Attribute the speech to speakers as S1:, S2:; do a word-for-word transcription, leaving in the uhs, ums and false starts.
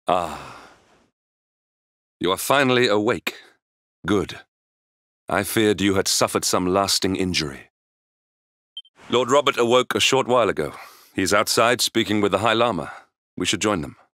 S1: Ah. You are finally awake. Good. I feared you had suffered some lasting injury. Lord Robert awoke a short while ago. He's outside speaking with the High Lama. We should join them.